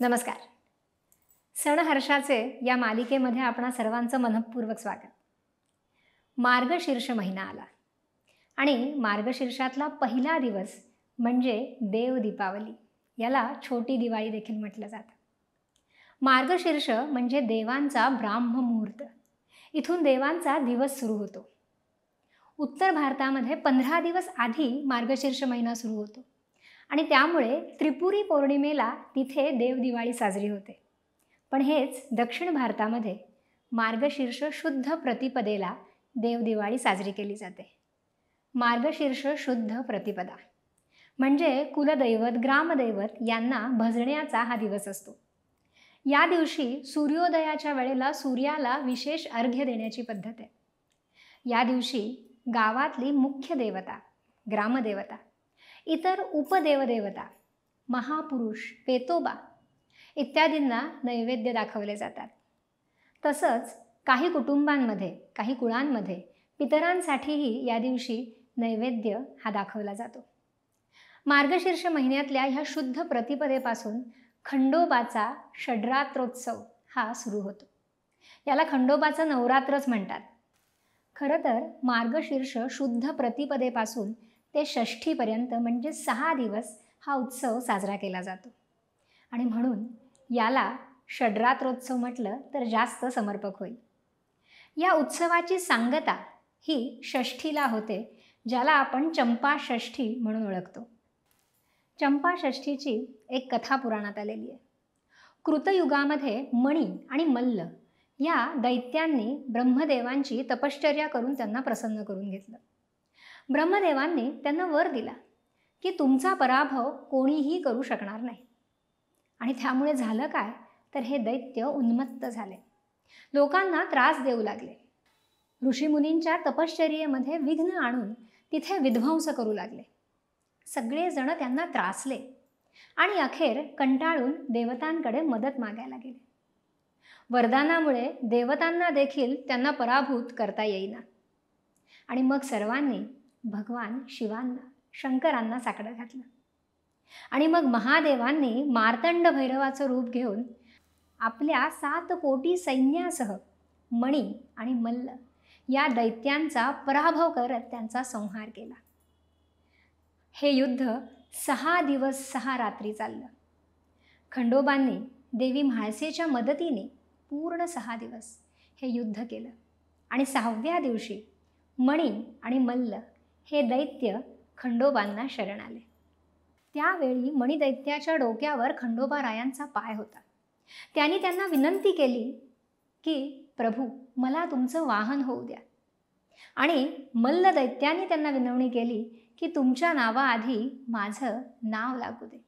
नमस्कार. सण हर्षाचे या मालिकेमध्ये आपणा सर्वांचं मनःपूर्वक स्वागत. मार्गशीर्ष महिना आला आणि मार्गशीर्षातला पहिला दिवस म्हणजे देव दीपावली, याला छोटी दिवाळी देखील म्हटलं जातं. मार्गशीर्ष म्हणजे देवांचा ब्राह्ममुहूर्त. इथून देवांचा दिवस सुरू होतो. उत्तर भारतामध्ये 15 दिवस आधी मार्गशीर्ष महिना सुरू होतो आणि त्यामुळे त्रिपुरी पौर्णिमेला तिथे देवदिवाळी साजरी होते. पण हेच दक्षिण भारतामध्ये मार्गशीर्ष शुद्ध प्रतिपदेला देवदिवाळी साजरी केली जाते. मार्गशीर्ष शुद्ध प्रतिपदा म्हणजे कुलदैवत ग्रामदैवत यांना भजण्याचा हा दिवस असतो. या दिवशी सूर्योदयाच्या वेळेला सूर्याला विशेष अर्घ्य देण्याची पद्धत आहे. या दिवशी गावातली मुख्य देवता, ग्रामदेवता, इतर उपदेवदेवता, महापुरुष, पेतोबा इत्यादींना नैवेद्य दाखवले जातात. तसंच काही कुटुंबांमध्ये, काही कुळांमध्ये पितरांसाठीही या दिवशी नैवेद्य हा दाखवला जातो. मार्गशीर्ष महिन्यातल्या ह्या शुद्ध प्रतिपदेपासून खंडोबाचा षड्रात्रोत्सव हा सुरू होतो. याला खंडोबाचं नवरात्रच म्हणतात. खरं तर मार्गशीर्ष शुद्ध प्रतिपदेपासून ते षष्ठीपर्यंत म्हणजे 6 दिवस हा उत्सव साजरा केला जातो आणि म्हणून याला षड्रात्रोत्सव म्हटलं तर जास्त समर्पक होईल. या उत्सवाची सांगता ही षष्ठीला होते, ज्याला आपण चंपा षष्ठी म्हणून ओळखतो. चंपा षष्ठीची एक कथा पुराणात आलेली आहे. कृतयुगामध्ये मणी आणि मल्ल या दैत्यांनी ब्रह्मदेवांची तपश्चर्या करून त्यांना प्रसन्न करून घेतलं. ब्रह्मदेवांनी त्यांना वर दिला की तुमचा पराभव कोणीही करू शकणार नाही. आणि त्यामुळे झालं काय तर हे दैत्य उन्मत्त झाले, लोकांना त्रास देऊ लागले, ऋषीमुनींच्या तपश्चर्येमध्ये विघ्न आणून तिथे विध्वंस करू लागले. सगळेजण त्यांना त्रासले आणि अखेर कंटाळून देवतांकडे मदत मागायला गेले. वरदानामुळे देवतांना देखील त्यांना पराभूत करता येईना आणि मग सर्वांनी भगवान शिवांना, शंकरांना साकडं घातलं आणि मग महादेवांनी मार्तंड भैरवाचं रूप घेऊन आपल्या 7 कोटी सैन्यासह मणी आणि मल्ल या दैत्यांचा पराभव करत त्यांचा संहार केला. हे युद्ध 6 दिवस 6 रात्री चाललं. खंडोबांनी देवी म्हाळसेच्या मदतीने पूर्ण 6 दिवस हे युद्ध केलं आणि 6व्या दिवशी मणी आणि मल्ल हे दैत्य खंडोबांना शरण आले. त्यावेळी मणिदैत्याच्या डोक्यावर खंडोबारायांचा पाय होता. त्यांनी त्यांना विनंती केली की प्रभू, मला तुमचं वाहन होऊ द्या. आणि मल्ल दैत्याने त्यांना विनवणी केली की तुमच्या नावाआधी माझं नाव लागू दे.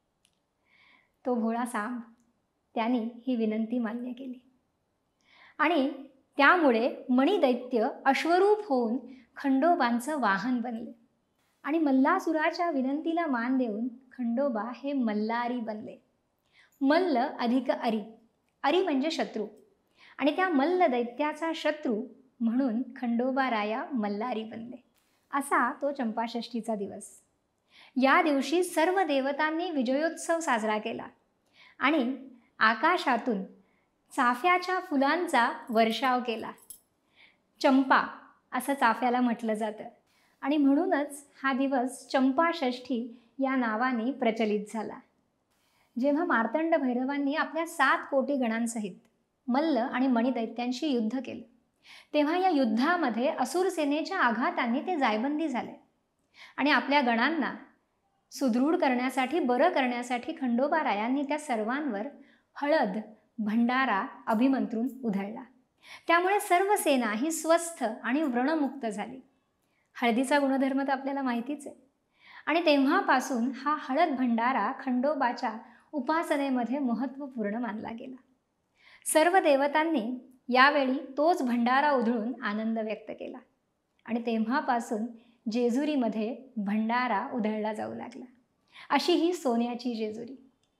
तो भोळा सांब त्यांनी ही विनंती मान्य केली आणि त्यामुळे मणिदैत्य अश्वरूप होऊन खंडोबांचं वाहन बनले आणि मल्लासुराच्या विनंतीला मान देऊन खंडोबा हे मल्लारी बनले. मल्ल अधिक अरी, अरी म्हणजे शत्रू, आणि त्या मल्ल दैत्याचा शत्रू म्हणून खंडोबाराया मल्लारी बनले. असा तो चंपाषष्ठीचा दिवस. या दिवशी सर्व देवतांनी विजयोत्सव साजरा केला आणि आकाशातून चाफ्याच्या फुलांचा वर्षाव केला. चंपा असं चाफ्याला म्हटलं जातं आणि म्हणूनच हा दिवस चंपाषष्ठी या नावाने प्रचलित झाला. जेव्हा मार्तंड भैरवांनी आपल्या 7 कोटी गणांसहित मल्ल आणि मणिदैत्यांशी युद्ध केलं, तेव्हा या युद्धामध्ये असुर सेनेच्या आघातांनी ते जायबंदी झाले आणि आपल्या गणांना सुदृढ करण्यासाठी, बरं करण्यासाठी खंडोबारायांनी त्या सर्वांवर हळद भंडारा अभिमंत्रून उधळला. त्यामुळे सर्व सेना ही स्वस्थ आणि व्रणमुक्त झाली. हळदीचा गुणधर्म तर आपल्याला माहितीच आहे आणि तेव्हापासून हा हळद भंडारा खंडोबाच्या उपासनेमध्ये महत्त्वपूर्ण मानला गेला. सर्व देवतांनी यावेळी तोच भंडारा उधळून आनंद व्यक्त केला आणि तेव्हापासून जेजुरीमध्ये भंडारा उधळला जाऊ लागला. अशी ही सोन्याची जेजुरी.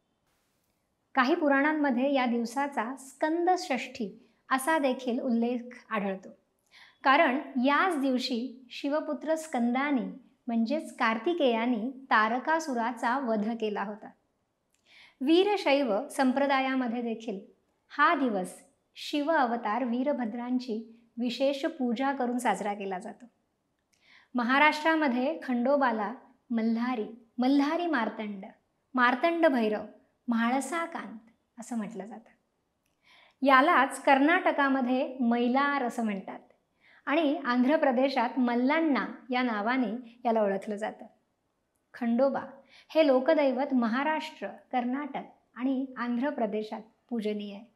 काही पुराणांमध्ये या दिवसाचा स्कंद षष्ठी असा देखील उल्लेख आढळतो, कारण याच दिवशी शिवपुत्र स्कंदानी म्हणजेच कार्तिकेयानी तारकासुराचा वध केला होता. वीरशैव संप्रदायामध्ये देखील हा दिवस शिव अवतार वीरभद्रांची विशेष पूजा करून साजरा केला जातो. महाराष्ट्रामध्ये खंडोबाला मल्हारी मार्तंड, मार्तंड भैरव, म्हाळसाकांत असं म्हटलं जातं. यालाच कर्नाटकामध्ये मैलार असं म्हणतात आणि आंध्र प्रदेशात मल्लाण्णा या नावाने याला ओळखलं जातं. खंडोबा हे लोकदैवत महाराष्ट्र, कर्नाटक आणि आंध्र प्रदेशात पूजनीय आहे.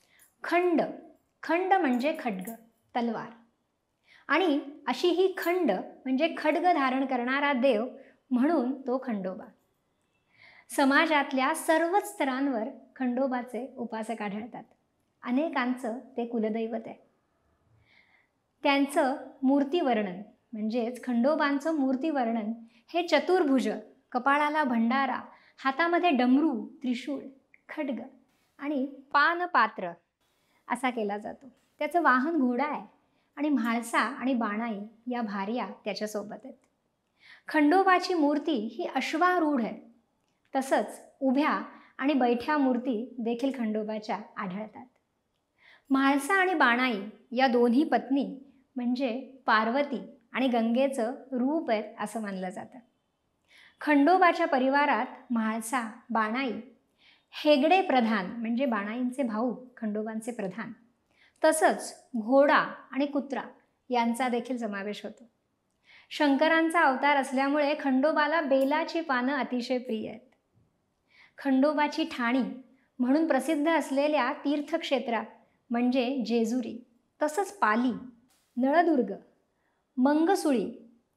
खंड म्हणजे खड्ग, तलवार, आणि अशी ही खंड म्हणजे खड्ग धारण करणारा देव म्हणून तो खंडोबा. समाजातल्या सर्वच स्तरांवर खंडोबाचे उपासक आढळतात. अनेकांचं ते कुलदैवत आहे. त्यांचं मूर्तिवर्णन म्हणजेच खंडोबांचं मूर्तिवर्णन हे चतुर्भुज, कपाळाला भंडारा, हातामध्ये डमरू, त्रिशूळ, खड्ग आणि पानपात्र असा केला जातो. त्याचं वाहन घोडा आहे आणि म्हाळसा आणि बाणाई या भार्या त्याच्यासोबत आहेत. खंडोबाची मूर्ती ही अश्वारूढ आहे. तसंच उभ्या आणि बैठ्या मूर्ती देखील खंडोबाच्या आढळतात. म्हाळसा आणि बाणाई या दोन्ही पत्नी म्हणजे पार्वती आणि गंगेचं रूप आहेत असं मानलं जातं. खंडोबाच्या परिवारात म्हाळसा, बाणाई, हेगडे प्रधान म्हणजे बाणाईंचे भाऊ खंडोबांचे प्रधान, तसंच घोडा आणि कुत्रा यांचा देखील समावेश होतो. शंकरांचा अवतार असल्यामुळे खंडोबाला बेलाची पानं अतिशय प्रिय आहेत. खंडोबाची ठाणी म्हणून प्रसिद्ध असलेल्या तीर्थक्षेत्रात म्हणजे जेजुरी, तसंच पाली, नळदुर्ग, मंगसुळी,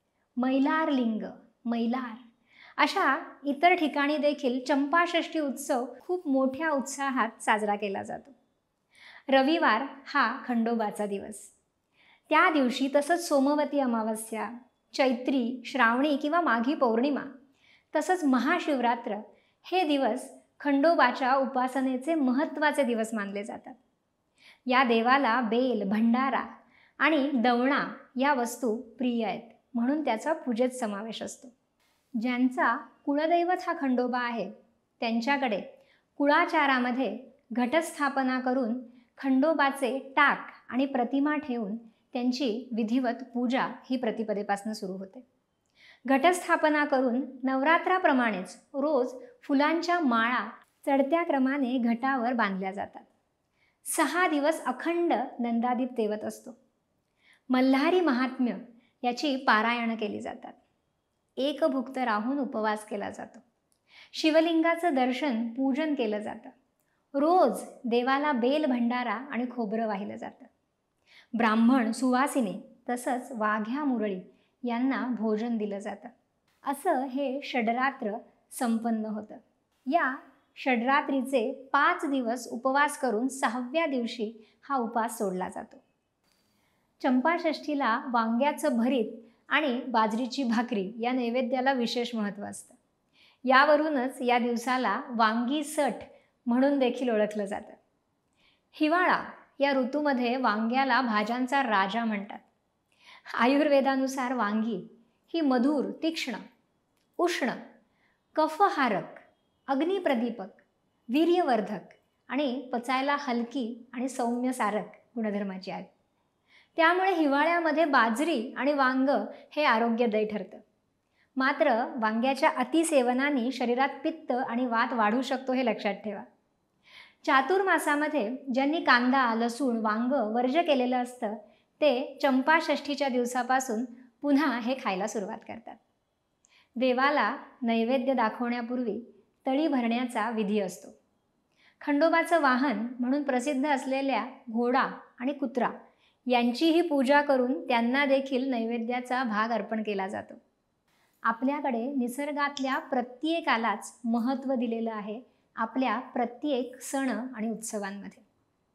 मैलार अशा इतर ठिकाणी देखील चंपाषष्ठी उत्सव खूप मोठ्या उत्साहात साजरा केला जातो. रविवार हा खंडोबाचा दिवस. त्या दिवशी तसंच सोमवती अमावस्या, चैत्री, श्रावणी किंवा माघी पौर्णिमा, तसंच महाशिवरात्र हे दिवस खंडोबाच्या उपासनेचे महत्त्वाचे दिवस मानले जातात. या देवाला बेल, भंडारा आणि दवणा या वस्तू प्रिय आहेत म्हणून त्याचा पूजेत समावेश असतो. ज्यांचा कुळदैवत हा खंडोबा आहे त्यांच्याकडे कुळाचारामध्ये घटस्थापना करून खंडोबाचे टाक आणि प्रतिमा ठेवून त्यांची विधिवत पूजा ही प्रतिपदेपासून सुरू होते. घटस्थापना करून नवरात्राप्रमाणेच रोज फुलांच्या माळा चढत्या क्रमाने घटावर बांधल्या जातात. 6 दिवस अखंड नंदादीप तेवत असतो. मल्हारी महात्म्य याची पारायणं केली जातात. एकभुक्त राहून उपवास केला जातो. शिवलिंगाचं दर्शन, पूजन केलं जातं. रोज देवाला बेल, भंडारा आणि खोबरं वाहिलं जातं. ब्राह्मण, सुवासिनी तसंच वाघ्या मुरळी यांना भोजन दिलं जातं. असं हे षडरात्र संपन्न होतं. या षडरात्रीचे 5 दिवस उपवास करून 6व्या दिवशी हा उपास सोडला जातो. चंपाषष्ठीला वांग्याचं भरीत आणि बाजरीची भाकरी या नैवेद्याला विशेष महत्त्व असतं. यावरूनच या दिवसाला वांगी सट म्हणून देखील ओळखलं जातं. हिवाळा या ऋतूमध्ये वांग्याला भाज्यांचा राजा म्हणतात. आयुर्वेदानुसार वांगी ही मधुर, तीक्ष्ण, उष्ण, कफहारक, अग्निप्रदीपक, वीर्यवर्धक आणि पचायला हलकी आणि सौम्य सारक गुणधर्माची आहे. त्यामुळे हिवाळ्यामध्ये बाजरी आणि वांग हे आरोग्यदायी ठरतं. मात्र वांग्याच्या अतिसेवनाने शरीरात पित्त आणि वात वाढू शकतो हे लक्षात ठेवा. चातुर्मासामध्ये ज्यांनी कांदा, लसूण, वांग वर्ज्य केलेलं असतं ते चंपाषष्ठीच्या दिवसापासून पुन्हा हे खायला सुरुवात करतात. देवाला नैवेद्य दाखवण्यापूर्वी तळी भरण्याचा विधी असतो. खंडोबाचं वाहन म्हणून प्रसिद्ध असलेल्या घोडा आणि कुत्रा यांचीही पूजा करून त्यांना देखील नैवेद्याचा भाग अर्पण केला जातो. आपल्याकडे निसर्गातल्या प्रत्येकालाच महत्त्व दिलेलं आहे आपल्या प्रत्येक सण आणि उत्सवांमध्ये.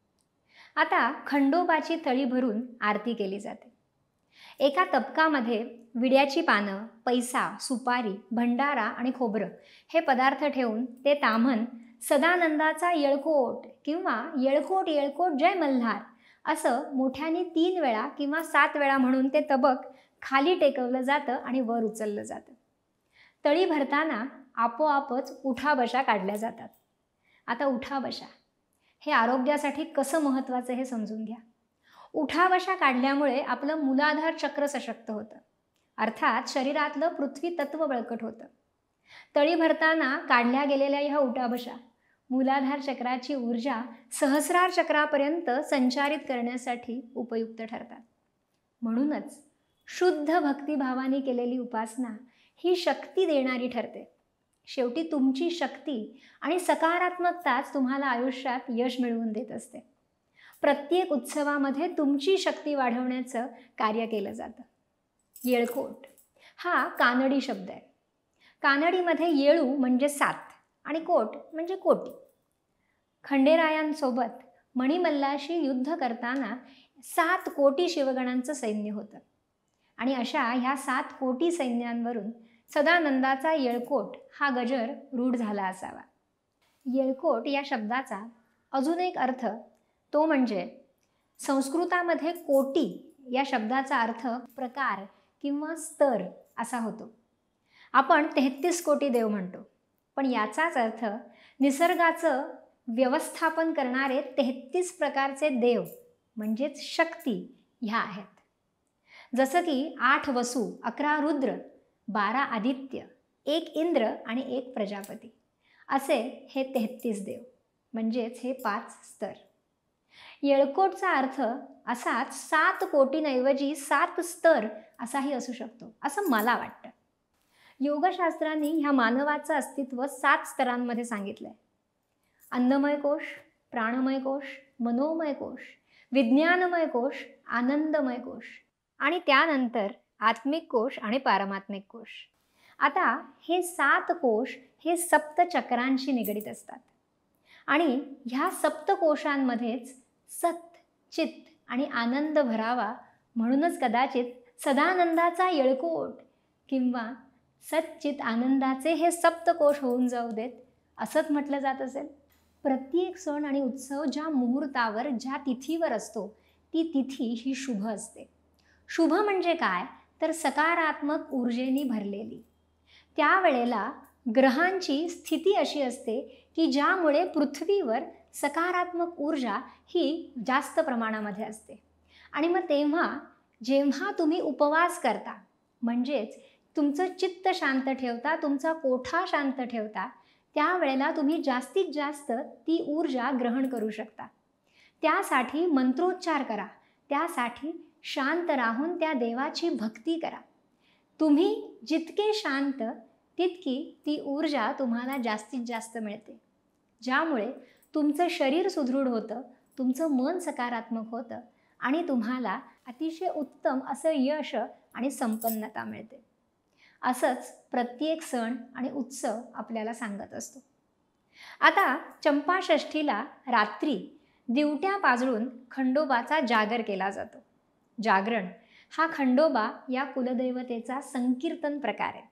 आता खंडोबाची तळी भरून आरती केली जाते. एका तबकामध्ये विड्याची पानं, पैसा, सुपारी, भंडारा आणि खोबरं हे पदार्थ ठेवून ते ताम्हण सदानंदाचा येळकोट किंवा येळकोट येळकोट जय मल्हार असं मोठ्याने 3 वेळा किंवा 7 वेळा म्हणून ते तबक खाली टेकवलं जातं आणि वर उचललं जातं. तळी भरताना आपोआपच उठाबशा काढल्या जातात. आता उठा बशा हे आरोग्यासाठी कसं महत्त्वाचं हे समजून घ्या. उठा बशा काढल्यामुळे आपलं मूलाधार चक्र सशक्त होतं, अर्थात शरीरातलं पृथ्वी तत्व बळकट होतं. तळी भरताना काढल्या गेलेल्या ह्या उठाबशा मूलाधार चक्राची ऊर्जा सहस्रार चक्रापर्यंत संचारित करण्यासाठी उपयुक्त ठरतात. म्हणूनच शुद्ध भक्तिभावाने केलेली उपासना ही शक्ती देणारी ठरते. शेवटी तुमची शक्ती आणि सकारात्मकताच तुम्हाला आयुष्यात यश मिळवून देत असते. प्रत्येक उत्सवामध्ये तुमची शक्ती वाढवण्याचं कार्य केलं जातं. येळकोट हा कानडी शब्द आहे. कानडीमध्ये येळू म्हणजे 7 आणि कोट म्हणजे कोटी. खंडेरायांसोबत मणिमल्लाशी युद्ध करताना 7 कोटी शिवगणांचं सैन्य होतं आणि अशा ह्या 7 कोटी सैन्यांवरून सदानंदाचा येळकोट हा गजर रूढ झाला असावा. येळकोट या शब्दाचा अजून एक अर्थ तो म्हणजे संस्कृतामध्ये कोटी या शब्दाचा अर्थ प्रकार किंवा स्तर असा होतो. आपण 33 कोटी देव म्हणतो, पण याचाच अर्थ निसर्गाचं व्यवस्थापन करणारे 33 प्रकारचे देव म्हणजेच शक्ती ह्या आहेत. जसं की 8 वसु, 11 रुद्र, 12 आदित्य, 1 इंद्र आणि 1 प्रजापती असे हे 33 देव म्हणजेच हे 5 स्तर. येळकोटचा अर्थ असाच 7 कोटींऐवजी 7 स्तर असाही असू शकतो असं मला वाटतं. योगशास्त्रांनी ह्या मानवाचं अस्तित्व 7 स्तरांमध्ये सांगितलंय. अन्नमय कोश, प्राणमय कोश, मनोमय कोश, विज्ञानमय कोश, आनंदमय कोश आणि त्यानंतर आत्मिक कोश आणि पारमात्मिक कोश. आता हे 7 कोश हे सप्तचक्रांशी निगडीत असतात आणि ह्या सप्तकोशांमध्येच सत, चित आणि आनंद भरावा म्हणूनच कदाचित सदानंदाचा येळकोट किंवा सच्चित आनंदाचे हे सप्तकोश होऊन जाऊ देत असंच म्हटलं जात असेल. प्रत्येक सण आणि उत्सव ज्या मुहूर्तावर ज्या तिथीवर असतो ती तिथी ही शुभ असते. शुभ म्हणजे काय तर सकारात्मक ऊर्जेने भरलेली. त्यावेळेला ग्रहांची स्थिती अशी असते की ज्यामुळे पृथ्वीवर सकारात्मक ऊर्जा ही जास्त प्रमाणामध्ये असते. आणि मग तेव्हा जेव्हा तुम्ही उपवास करता म्हणजेच तुमचं चित्त शांत ठेवता, तुमचा कोठा शांत ठेवता, त्यावेळेला तुम्ही जास्तीत जास्त ती ऊर्जा ग्रहण करू शकता. त्यासाठी मंत्रोच्चार करा, त्यासाठी शांत राहून त्या देवाची भक्ती करा. तुम्ही जितके शांत तितकी ती ऊर्जा तुम्हाला जास्तीत जास्त मिळते, ज्यामुळे तुमचं शरीर सुदृढ होतं, तुमचं मन सकारात्मक होतं आणि तुम्हाला अतिशय उत्तम असं यश आणि संपन्नता मिळते. असंच प्रत्येक सण आणि उत्सव आपल्याला सांगत असतो. आता चंपाषष्ठीला रात्री दिवट्या पाजळून खंडोबाचा जागर केला जातो. जागरण हा खंडोबा या कुलदैवतेचा संकीर्तन प्रकार आहे.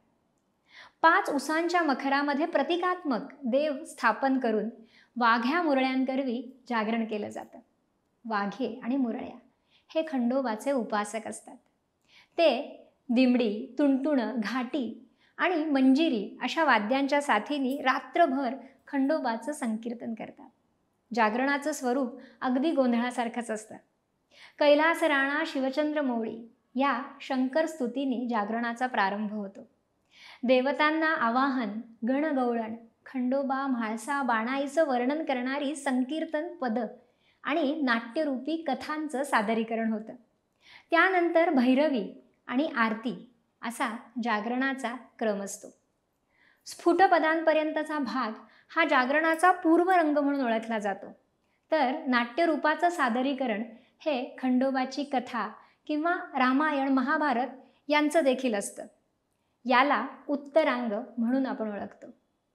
5 उसांच्या मखरामध्ये प्रतिकात्मक देव स्थापन करून वाघ्या मुरळ्यांकरवी जागरण केलं जातं. वाघे आणि मुरळ्या हे खंडोबाचे उपासक असतात. ते दिमडी, तुणतुणं, घाटी आणि मंजिरी अशा वाद्यांच्या साथीने रात्रभर खंडोबाचं संकीर्तन करतात. जागरणाचं स्वरूप अगदी गोंधळासारखंच असतं. कैलास राणा शिवचंद्र मौळी या शंकर स्तुतीने जागरणाचा प्रारंभ होतो. देवतांना आवाहन, गणगवळण, खंडोबा म्हाळसा बाणाईचं वर्णन करणारी संकीर्तन पद आणि नाट्यरूपी कथांचं सादरीकरण होतं. त्यानंतर भैरवी आणि आरती असा जागरणाचा क्रम असतो. स्फुटपदांपर्यंतचा भाग हा जागरणाचा पूर्वरंग म्हणून ओळखला जातो. तर नाट्यरूपाचं सादरीकरण हे खंडोबाची कथा किंवा रामायण महाभारत यांचं देखील असतं. याला उत्तरांग म्हणून आपण ओळखतो.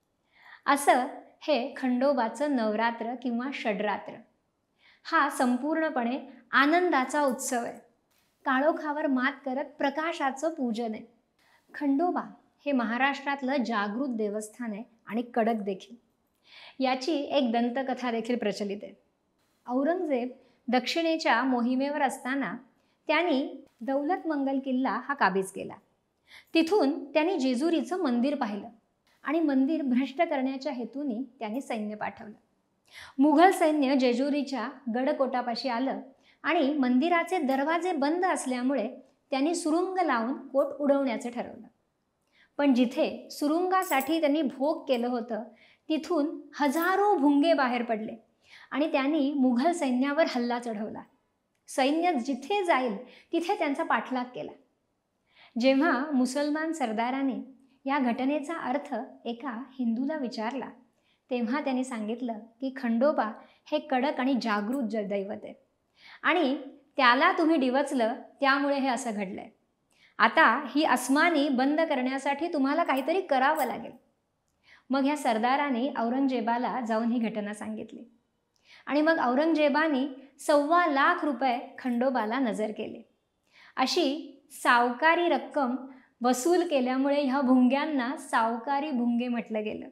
असं हे खंडोबाचं नवरात्र किंवा षडरात्र हा संपूर्णपणे आनंदाचा उत्सव आहे. काळोखावर मात करत प्रकाशाचं पूजन आहे. खंडोबा हे महाराष्ट्रातलं जागृत देवस्थान आहे आणि कडक देखील. याची एक दंतकथा देखील प्रचलित आहे. औरंगजेब दक्षिणेच्या मोहिमेवर असताना त्यांनी दौलत मंगल किल्ला हा काबीज केला. तिथून त्यांनी जेजुरीचं मंदिर पाहिलं आणि मंदिर भ्रष्ट करण्याच्या हेतूने त्यांनी सैन्य पाठवलं. मुघल सैन्य जेजुरीच्या गडकोटापाशी आलं आणि मंदिराचे दरवाजे बंद असल्यामुळे त्यांनी सुरुंग लावून कोट उडवण्याचं ठरवलं. पण जिथे सुरुंगासाठी त्यांनी भोग केलं होतं तिथून हजारो भुंगे बाहेर पडले आणि त्यांनी मुघल सैन्यावर हल्ला चढवला. सैन्य जिथे जाईल तिथे त्यांचा पाठलाग केला. जेव्हा मुसलमान सरदाराने या घटनेचा अर्थ एका हिंदूला विचारला तेव्हा त्यांनी सांगितलं की खंडोबा हे कडक आणि जागृत दैवत आहे आणि त्याला तुम्ही डिवचलं त्यामुळे हे असं घडलंय. आता ही अस्मानी बंद करण्यासाठी तुम्हाला काहीतरी करावं लागेल. मग ह्या सरदाराने औरंगजेबाला जाऊन ही घटना सांगितली आणि मग औरंगजेबाने 1.25 लाख रुपये खंडोबाला नजर केले. अशी सावकारी रक्कम वसूल केल्यामुळे ह्या भुंग्यांना सावकारी भुंगे म्हटलं गेलं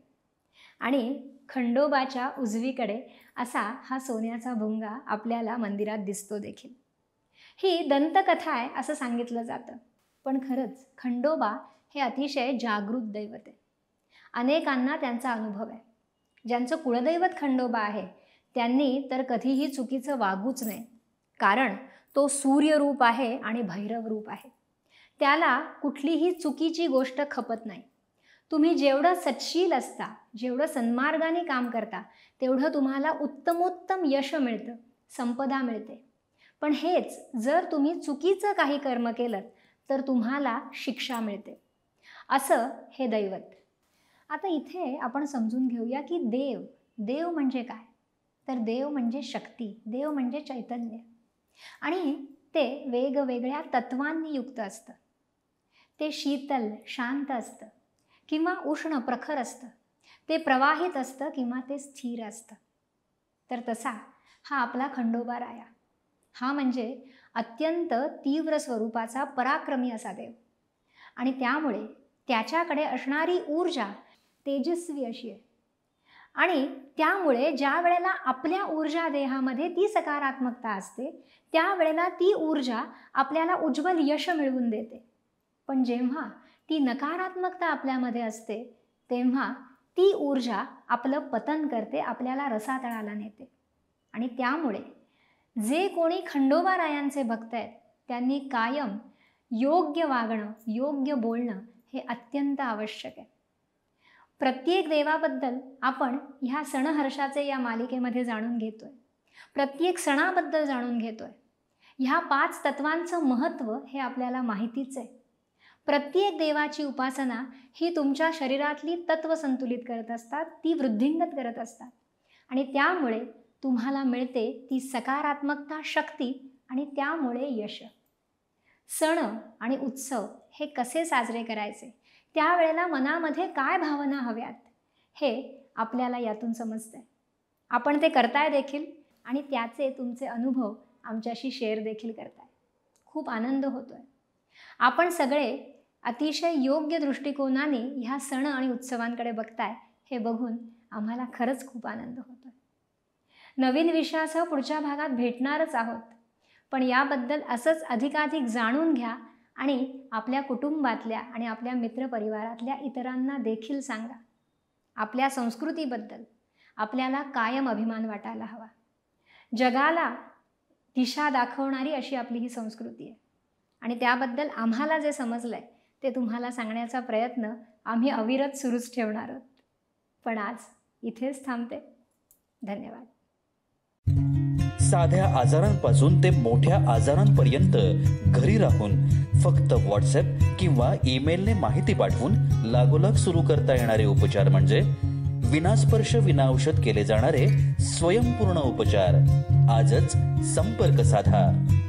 आणि खंडोबाच्या उजवीकडे असा हा सोन्याचा भुंगा आपल्याला मंदिरात दिसतो देखील. ही दंतकथा आहे असं सांगितलं जातं, पण खरंच खंडोबा हे अतिशय जागृत दैवत आहे. अनेकांना त्यांचा अनुभव आहे. ज्यांचं कुळदैवत खंडोबा आहे त्यांनी तर कधीही चुकीचं वागूच नये, कारण तो सूर्यरूप आहे आणि भैरव रूप आहे. त्याला कुठलीही चुकीची गोष्ट खपत नाही. तुम्ही जेवढं सत्शील असता, जेवढं सन्मार्गाने काम करता तेवढं तुम्हाला उत्तमोत्तम यश मिळतं, संपदा मिळते. पण हेच जर तुम्ही चुकीचं काही कर्म केलं तर तुम्हाला शिक्षा मिळते. असं हे दैवत. आता इथे आपण समजून घेऊया की देव म्हणजे काय. तर देव म्हणजे शक्ती, देव म्हणजे चैतन्य आणि ते वेगवेगळ्या तत्वांनी युक्त असतं. ते शीतल शांत असतं किंवा उष्ण प्रखर असतं. ते प्रवाहित असतं किंवा ते स्थिर असतं. तर तसा हा आपला खंडोबा राया. हा म्हणजे अत्यंत तीव्र स्वरूपाचा पराक्रमी असा देव आणि त्यामुळे त्याच्याकडे असणारी ऊर्जा तेजस्वी अशी आहे आणि त्यामुळे ज्या वेळेला आपल्या ऊर्जा देहामध्ये ती सकारात्मकता असते त्यावेळेला ती ऊर्जा आपल्याला उज्ज्वल यश मिळवून देते. पण जेव्हा ती नकारात्मकता आपल्यामध्ये असते तेव्हा ती ऊर्जा आपलं पतन करते, आपल्याला रसातळाला नेते. आणि त्यामुळे जे कोणी खंडोबा रायांचे भक्त आहेत त्यांनी कायम योग्य वागणं, योग्य बोलणं हे अत्यंत आवश्यक आहे. प्रत्येक देवाबद्दल आपण ह्या सणहर्षाचे या मालिकेमध्ये जाणून घेतोय. प्रत्येक सणाबद्दल जाणून घेतोय. ह्या 5 तत्वांचं महत्त्व हे आपल्याला माहितीच आहे. प्रत्येक देवाची उपासना ही तुमच्या शरीरातली तत्व संतुलित करत असतात, ती वृद्धिंगत करत असतात आणि त्यामुळे तुम्हाला मिळते ती सकारात्मकता, शक्ती आणि त्यामुळे यश. सण आणि उत्सव हे कसे साजरे करायचे, त्यावेळेला मनामध्ये काय भावना हव्यात हे आपल्याला यातून समजतंय. आपण ते करताय देखील आणि त्याचे तुमचे अनुभव आमच्याशी शेअर देखील करताय. खूप आनंद होतोय. आपण सगळे अतिशय योग्य दृष्टिकोनाने ह्या सण आणि उत्सवांकडे बघताय हे बघून आम्हाला खरंच खूप आनंद होतोय. नवीन विषयासह पुढच्या भागात भेटणारच आहोत, पण याबद्दल असंच अधिकाधिक जाणून घ्या आणि आपल्या कुटुंबातल्या आणि आपल्या मित्रपरिवारातल्या इतरांना देखील सांगा. आपल्या संस्कृतीबद्दल आपल्याला कायम अभिमान वाटायला हवा. जगाला दिशा दाखवणारी अशी आपली ही संस्कृती आहे आणि त्याबद्दल आम्हाला जे समजलंय ते तुम्हाला सांगण्याचा प्रयत्न आम्ही अविरत सुरूच ठेवणार आहोत. पण आज इथेच थांबते. धन्यवाद. साध्या आजारांपासून ते मोठ्या आजारांपर्यंत घरी राहून फक्त व्हॉट्सअप किंवा ईमेलने माहिती पाठवून लागोलाग सुरू करता येणारे उपचार म्हणजे विनास्पर्श विनाऔषध केले जाणारे स्वयंपूर्ण उपचार. आजच संपर्क साधा.